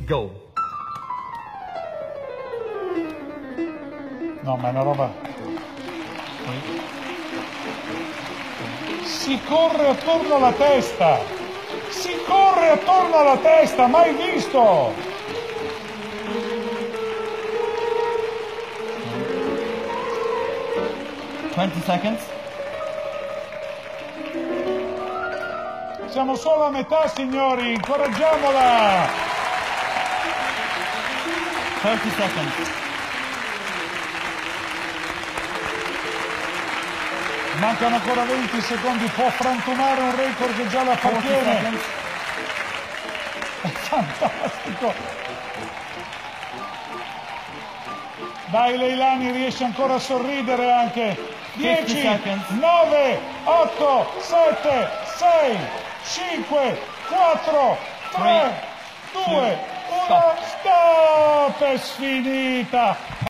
go. No, ma è una roba... Si corre attorno alla testa! Si corre attorno alla testa! Mai visto! 20 seconds. Siamo solo a metà, signori! Incoraggiamola! 30 seconds. Mancano ancora 20 secondi, può frantumare un record che già la 40 appartiene. seconds. È fantastico! Dai Leilani, riesce ancora a sorridere anche. 10, 9, 8, 7, 6, 5, 4, 3, 2, 1, stop! È sfinita!